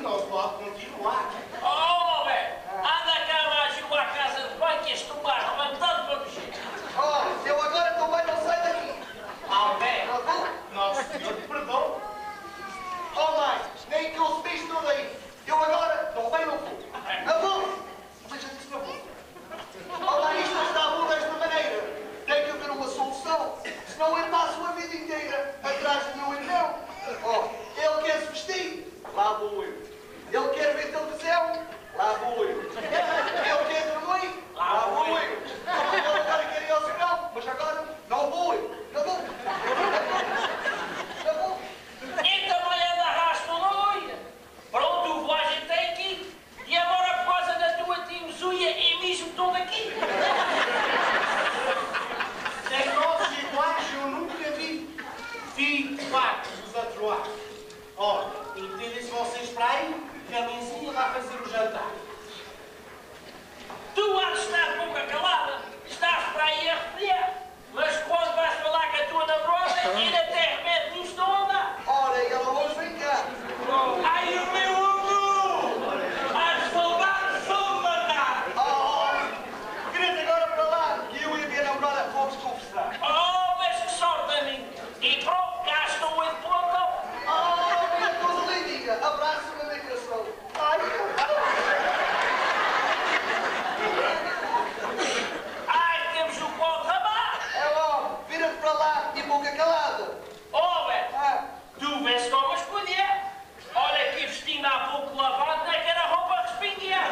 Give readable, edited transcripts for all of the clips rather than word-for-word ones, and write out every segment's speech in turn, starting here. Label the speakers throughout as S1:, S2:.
S1: não pode continuar.
S2: Oh, velho, anda cá mais eu à casa de banho que este bar levantado para mexer.
S3: Oh, se eu agora também não saio daqui.
S2: Alberto,
S1: Nosso Senhor te perdoa.
S3: Oh, mãe, nem que eu subisse tudo aí. Eu agora não venho no vou. Não vou. Veja disso, não vou. Oh, mãe, isto não está bom desta maneira. Tem que haver uma solução. Senão ele passo a vida inteira atrás do meu irmão. Oh, ele quer se vestir. Lá vou eu. Ele quer ver televisão. Lá vou eu. Ele quer dormir. Lá vou eu. Ele agora quer ir ao cinema. Mas agora não vou eu. Não vou. Não vou.
S2: e também anda arrasto loira. Pronto, o viagem tem aqui. E agora por causa da tua timozuia e mesmo todo aqui.
S1: Negócios iguais eu nunca vi. Vi factos dos atroar. Ora, entendem-se vocês para aí que a mãezinha vai fazer o jantar.
S2: Tu has de estar de boca calada. Estás para aí a recolher. Mas quando vais falar com a tua namorada, ainda até remete nos estão a andar.
S3: Ora, e ela hoje vem cá.
S2: Ai, o meu amor! Has de levar só mandar.
S3: Oh, querido, agora para lá. E eu e a minha namorada fomos conversar.
S2: Oh, mas que sorte a mim! E pronto, cá estou eu de plantão.
S3: Oh, minha coisa lindinha. Abraço-me na coração. Ai,
S2: Ai, temos o pó de rabar.
S3: é bom. Vira-te para lá e boca calada.
S2: Oh, Beto,
S3: Ah,
S2: tu vês tomas colher. Olha que vestindo há pouco lavado, não é que era roupa respinguear.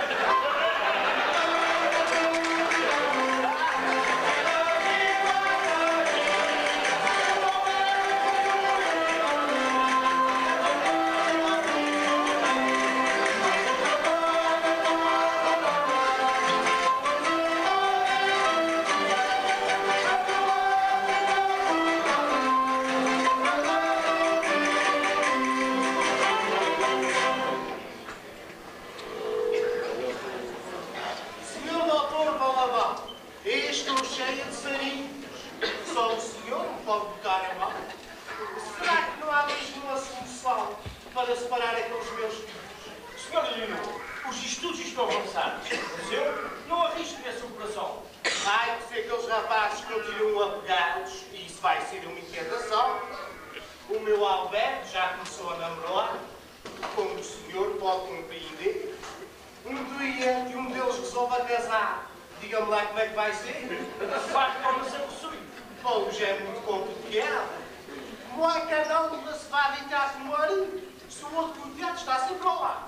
S1: Senhor Doutor Balabá, estou cheia de sarinhos. Só o senhor me pode botar a mão. Será que não há mesmo uma solução para separar aqueles meus filhos?
S2: Senhor Leonor, os estudos estão avançados. Mas eu não arrisco nessa operação.
S1: Ai, que se aqueles rapazes continuam apegados, e isso vai ser uma inquietação. O meu Alberto já começou a namorar, como o senhor pode compreender. Um dia que um deles resolve a casar, diga-me lá como é que vai ser.
S2: De facto, torna-se absurdo.
S1: Bom, já é muito complicado. Como é que cada uma se vai deitar com o marido, se o outro coitado está sempre ao lado?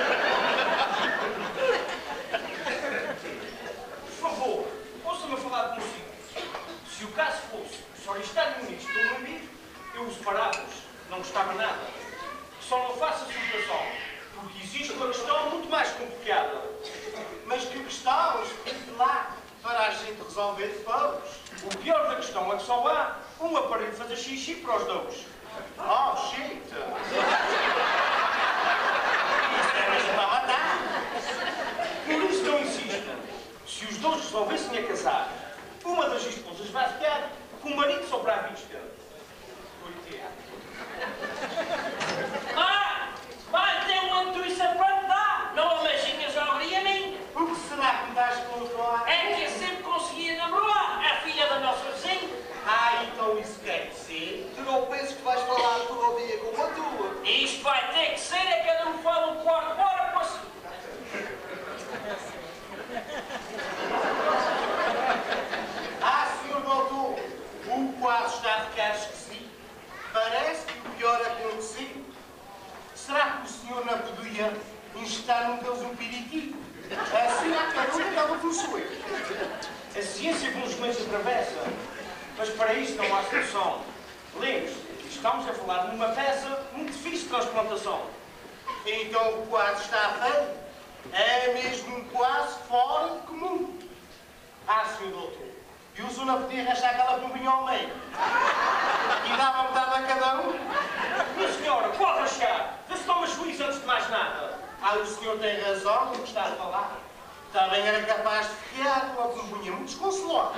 S2: Por favor, ouça-me falar de consigo. Se o caso fosse só estar ministro do meu amigo, eu os separava-os. Não gostava nada. Só não faça superação, porque existe uma questão muito mais complicada.
S1: Mas que questão, explique lá, para a gente resolver depois.
S2: O pior da questão é que só há um aparelho de fazer xixi para os dois.
S1: Oh, shit! Isto é mesmo para matar.
S2: Por isso não insista. Se os dois resolvessem a casar, uma das esposas vai ficar com o marido só para a vista.
S1: Coitado.
S2: Ah! Vai ter uma intuição para me dar! Não imagines a alegria minha!
S1: O que será que me vais colocar?
S2: É que eu sempre conseguia namorar a filha da nossa vizinha.
S1: Ah, então isso quer dizer?
S3: tu não penses que vais falar todo o dia com a tua.
S2: Isto vai ter que ser, é cada um fala um quarto de hora com a sua.
S1: Ah, senhor doutor, o quadro está a ficar esquisito. Parece que o pior aconteceu. Será que o senhor não podia injetar num deles um piritico? Assim a cada ficava com o seu.
S2: A ciência felizmente atravessa, mas para isso não há solução. Lembre-se, estamos a falar de uma peça muito difícil de transplantação.
S1: Então o quadro está feio. É mesmo quase fora de comum. Ah, senhor doutor, e o senhor não podia arranjar aquela pombinha ao meio? E dava metade a cada um?
S2: Minha senhora, pode achar. Vê se toma juízo antes de mais nada.
S1: Ah, o senhor tem razão no que está a falar. Também era capaz de ficar com a pombinha muito desconsolada.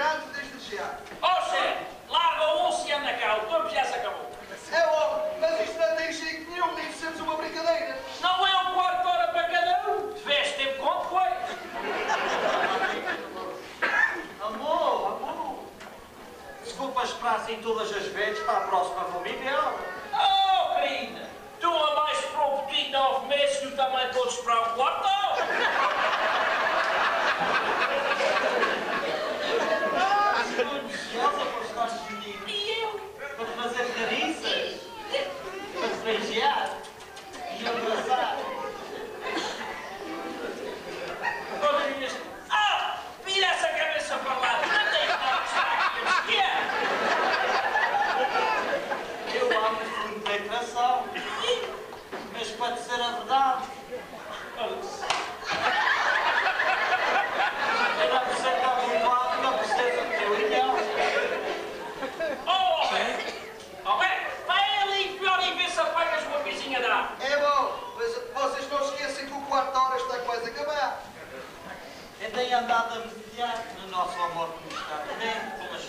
S3: grande, deixa de chegar.
S2: Ó, chefe, larga o osso e anda cá, o tempo já se acabou.
S3: É óbvio, mas isto não tem jeito nenhum, nem fizemos uma brincadeira.
S2: Não é um quarto de hora para cada um. Tiveste tempo quanto foi?
S4: Amor. Se for para esperar assim todas as vezes, para a próxima vou me ver.
S2: Oh, querida, tu a mais para um pouquinho de 9 meses, tu também podes esperar um quarto de hora.
S4: Estou ansiosa para os nossos meninos.
S2: E eu?
S4: Para fazer carícias. Para se beijar. E abraçar.
S2: Olha, meninas, vira essa cabeça para lá, não tens nada que estar aqui. O que é?
S4: Eu amo muito bem coração. Mas pode ser a verdade. Eu não sei estar habituado com a presença do teu irmão.
S2: Oh, bem, vai ali pior e vê se apagas uma coisinha de ar.
S3: É bom, mas vocês não esquecem que o quarto de hora está quase a acabar.
S4: Eu tenho andado a mediar no nosso amor como está dentro, mas...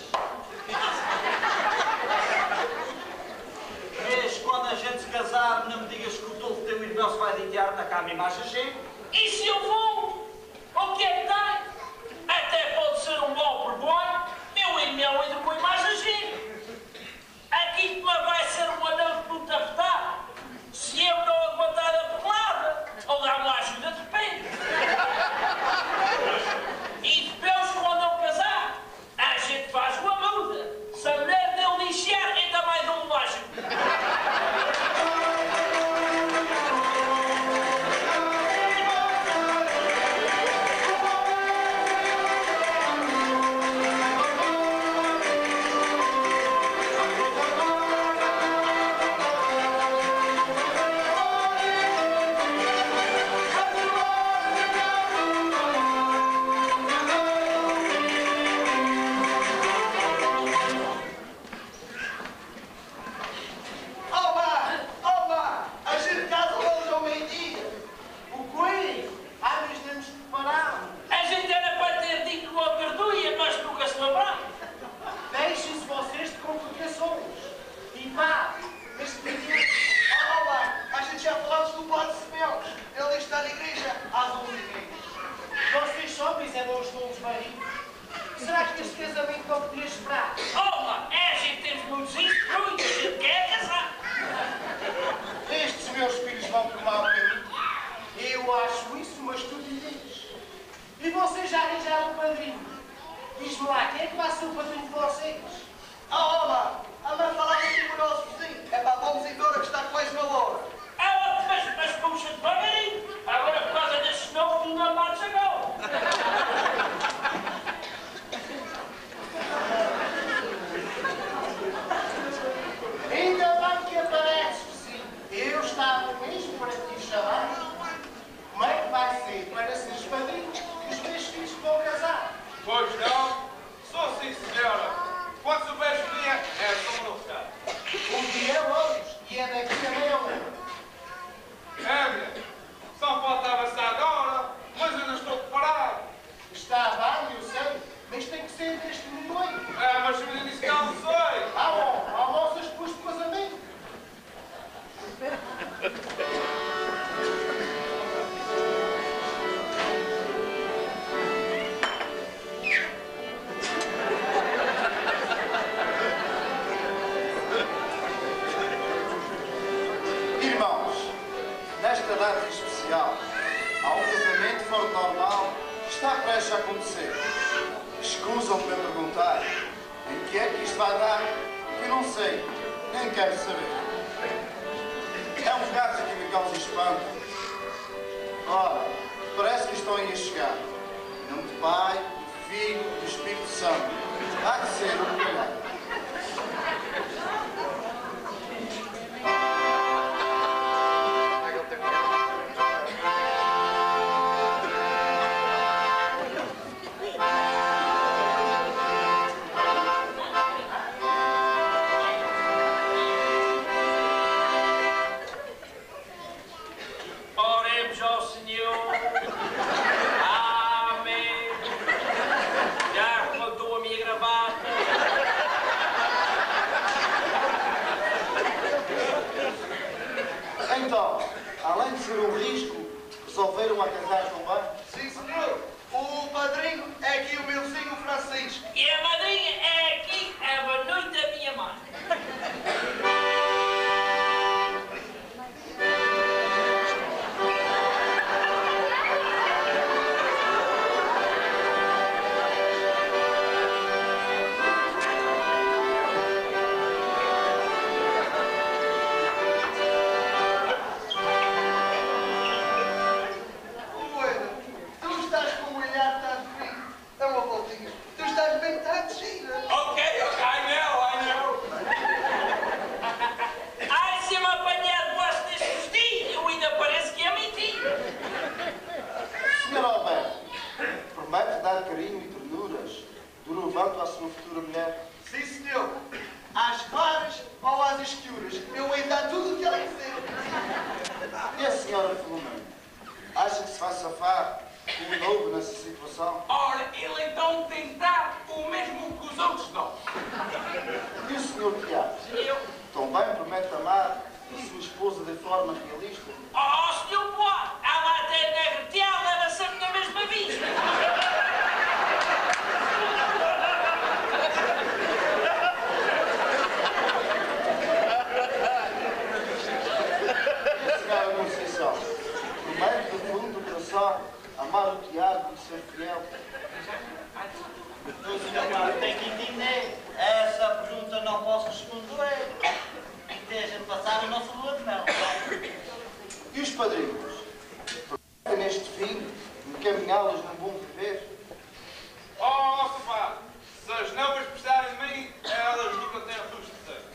S4: Vês, quando a gente se casar, não me digas que o teu irmão se vai deitar na cama e mais agir.
S2: E se eu vou? O que é que tem? Até pode ser um mau preboi, meu irmão ainda põe mais agir. Aqui que me vai ser um anão de puta petado. Se eu não aguentar a pelada, ou dar uma ajuda de repente. E depois, quando eu casar, a gente faz uma muda. Se a mulher dele lixar, eu também dou uma ajuda.
S1: Será que este casamento não podia esperar?
S2: Olá, a gente teve muitos instruídos, a gente quer casar.
S1: Estes meus filhos vão por mau caminho. Eu acho isso uma estupidez. E vocês já arranjaram um padrinho. Diz-me lá, quem é que vai ser o padrinho de vocês?
S3: Olá, anda a falar aqui com o nosso vizinho. É pá, vamos embora que está quase uma hora.
S2: Mas puxa devagarinho. Agora, por causa desses novos, tu não mates agora.
S1: Ainda bem que apareces, vizinho. Eu estava mesmo para te chamar. Como é que vai ser para seres padrinho dos meus filhos que vão casar?
S5: Pois não? Sou sim, senhora. Quando souberes o dia, é só uma novidade.
S1: Um dia hoje e é daqui a meia hora.
S5: É, mulher. Só faltava essa agora, mas eu não estou preparado.
S1: Está bem, eu sei, mas tem que ser neste momento.
S5: É, mas a menina disse que não sei.
S1: Ah, bom, almoças depois do casamento.
S6: Irmãos, nesta data especial, há um casamento fora do normal que está prestes a acontecer. Escusam-me a perguntar em que é que isto vai dar, que não sei, nem quero saber. É um caso que me causa espanto. Ora, parece que estão aí a chegar. Em nome do Pai, do Filho e do Espírito Santo. Há de ser um calhar.
S2: Oremos ao Senhor. Amém. Já contou a minha
S6: manto à sua futura mulher?
S3: Sim, senhor. Às claras ou às escuras. Eu hei de dar tudo o que ela quiser.
S6: E a senhora Filomena? Acha que se vai safar como novo nessa situação?
S5: Ora, ele então tem dado o mesmo que os outros dão.
S6: E o senhor Tiago?
S5: Eu...
S6: Também promete amar a sua esposa de forma realista?
S7: Oh, senhor Boa, ela até negretear leva sempre na mesma vista.
S6: Senhora Conceição, promete de fundo do coração amar o Tiago e ser fiel?
S4: O senhor Mário tem que entender. Essa pergunta não posso responder. Deixa de passar a nossa lua de mel.
S6: E os padrinhos? Prometem neste fim encaminhá-los num bom viver?
S5: Oh, safado, se as novas precisarem de mim, elas nunca têm a sua desejos.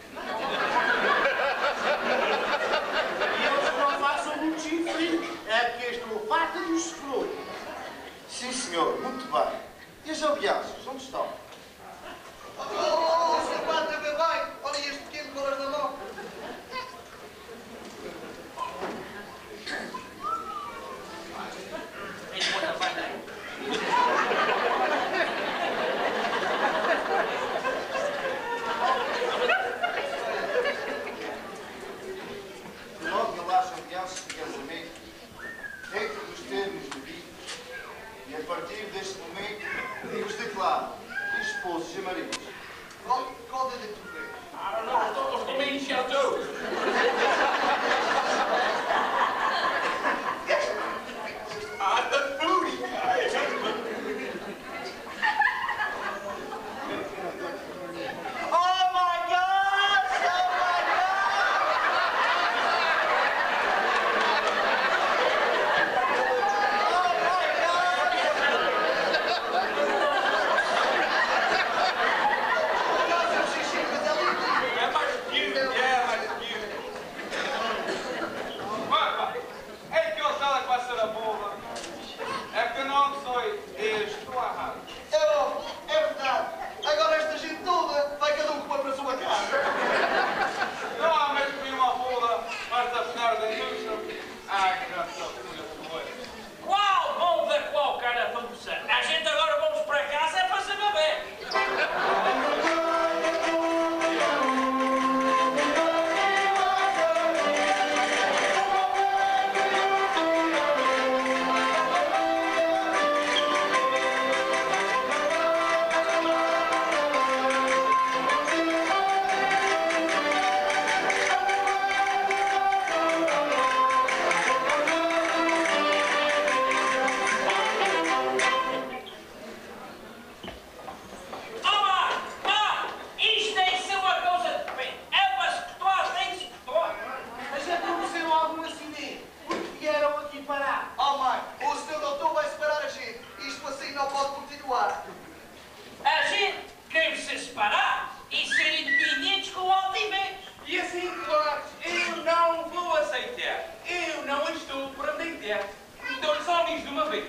S1: E eles não façam muito chifre, é porque estou farta dos escrotos.
S6: Sim, senhor, muito bem. E as alianças, onde estão?
S3: Oh, seu padre, bem bem. Olha este pequeno valor na mão.
S6: Logo ele acha alianças de casamento, dentro dos termos devidos, e a partir deste momento os declaro esposos e maridos.
S3: Qual dedo é que tu vês?
S5: Ah, não, todos também enxertou. Ah, the booty!
S4: Oh my God! Oh my
S3: Nossa, o xixi, mas é lindo.
S5: É mais cute, é mais cute. Vai, é que eu estava com a sarabola. É que não sou estou errado.
S3: É verdade. Agora esta gente toda vai cada um comer para a sua casa.
S5: Não há mais que uma bola, mas a senhora da indústria. Ai, que graça, foi.
S7: Qual bom da qual cara famosa? A gente agora vamos para casa é para se beber. Isto tem que ser uma coisa de bem. É para escutar, tem que escutar.
S1: Mas já aconteceu algum acidente? Porque vieram aqui parar.
S3: Oh mãe, o senhor doutor vai separar a gente. Isto assim não pode continuar.
S7: A gente quer se separar e ser independentes com o Altivez.
S5: E assim, claro, eu não vou aceitar. Eu não estou para deitar. Dou-lhe só nisso de uma vez.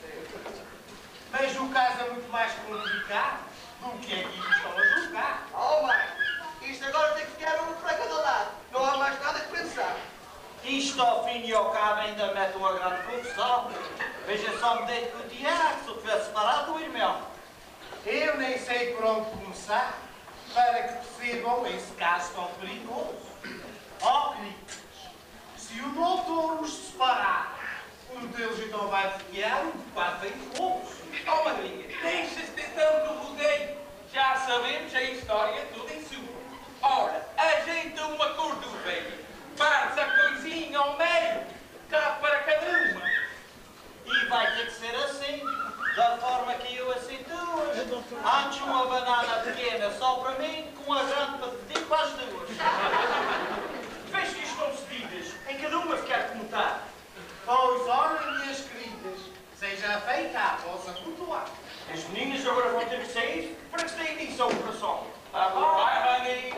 S1: Mas o caso é muito mais complicado do que aqui estão a julgar.
S3: Oh mãe, isto agora tem que ficar um para cada lado. Não há mais nada que pensar.
S4: Isto ao fim e ao cabo ainda mete uma grande confusão. Veja só me deito com o Tiago, se eu tivesse separado do irmão.
S1: Eu nem sei por onde começar para que percebam esse caso tão perigoso. Ó, queridos, se o doutor os separar, um deles então vai ficar um bocado em poucos.
S5: Oh, madrinha, deixa-se de tanto rodeio. Já sabemos a história toda em sua. Ora, ajeita uma cor do veio. Faz a coisinha ao meio. Cá para cada uma.
S4: E vai ter que ser assim, da forma que eu aceito hoje. Antes uma banana pequena só para mim, com a grande para pedir para as duas.
S7: Vês que estão cedidas em cada uma ficar como está.
S1: Pois, ora, minhas queridas, seja feita a vossa cultuar.
S7: As meninas agora vão ter que sair para que se deem disso ao coração.
S5: Ah, vai, honey.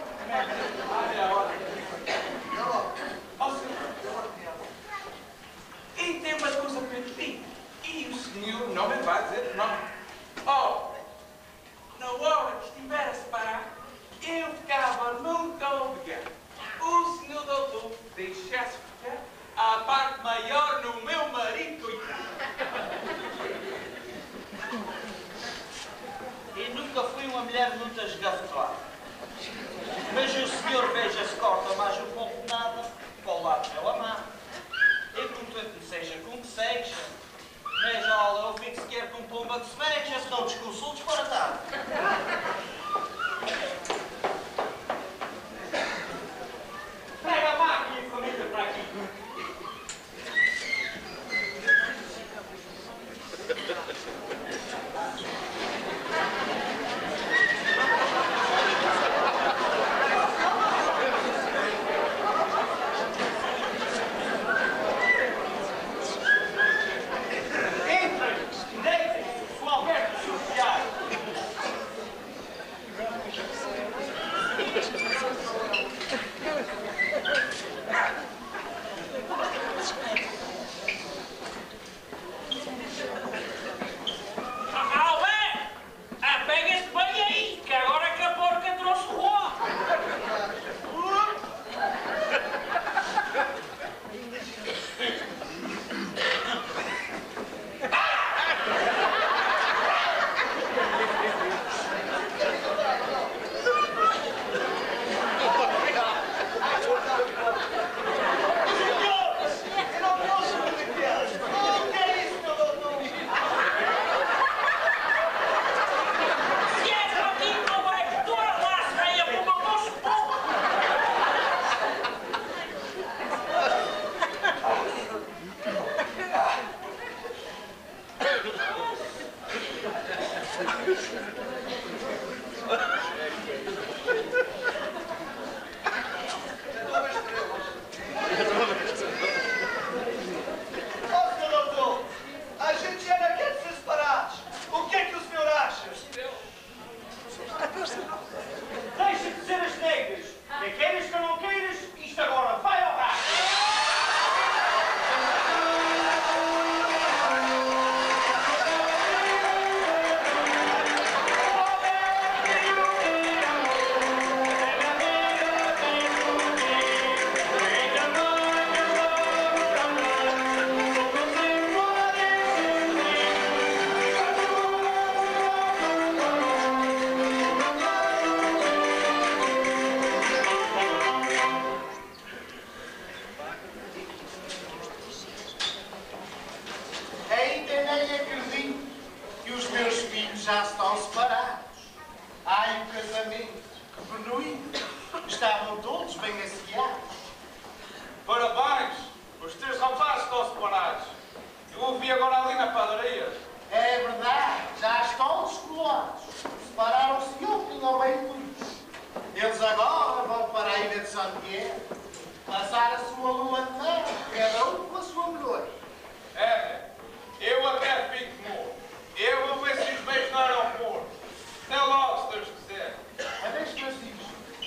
S5: E tem uma coisa para lhe dizer. E o senhor não me vai dizer não. Oh, agora estivesse para, eu ficava nunca obrigado. O senhor doutor deixasse ficar a parte maior no meu marido, coitado.
S4: E nunca fui uma mulher muito esgafetada. Mas o senhor veja se corta mais um pouco de nada para o lado do meu amado. E contanto que seja como que seja. Mas olha, eu fico sequer com pomba de semeja, se não discurso disparatado.
S2: Pega a máquina e a família para aqui. Deixa de ser as negras. Quer queiras, que não queiras, isto agora vai ao rato.
S1: Ainda nem acredito que os meus filhos já estão separados. Ai, o casamento, que genuíno. Estavam todos bem asseados.
S5: Parabéns! Os três rapazes estão separados. Eu ouvi agora ali na padaria.
S1: É verdade, já estão descolados. Separaram-se ontem ao meio-dia. Eles agora vão para a ilha de São Miguel. Passar a sua lua de mel, cada um com a sua mulher.
S5: É, eu até fico morto. Eu vou ver se os vejo no aeroporto. Até logo, se Deus quiser.
S1: Adeus, Francisco.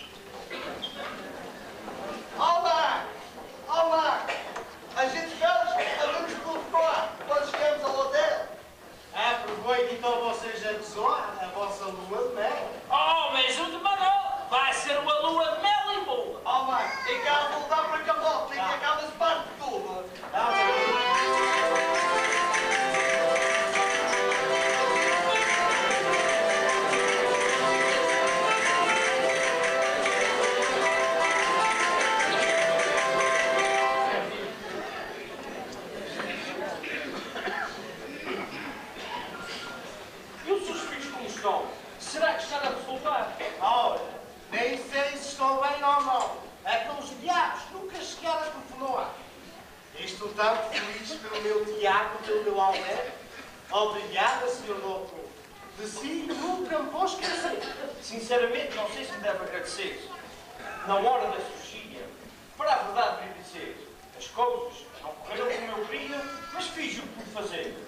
S3: Olá! Olá! A gente vamos telefonar quando chegamos ao hotel.
S1: Aproveite então vocês a gozar a vossa lua de mel.
S7: Oh, mas o de Manol vai ser uma lua de mel e boa.
S3: Oh, mãe, em casa voltar para Capote, que acaba-se parte de tudo.
S2: E os seus filhos como estão? Será que está a resultar?
S1: Ora, nem sei se estou bem ou não. Aqueles diabos nunca chegaram a telefonar. Estou tanto feliz pelo meu Tiago e pelo meu Alberto. Obrigada, Sr. Doutor. De si nunca me vou esquecer.
S2: Sinceramente, não sei se me deve agradecer. Na hora da cirurgia, para a verdade bem dizer, as coisas não correram como eu queria, mas fiz o que pude fazer.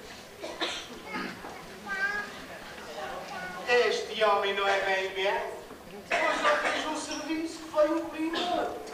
S1: Este homem não é bem, pois não fez um serviço que foi o primeiro.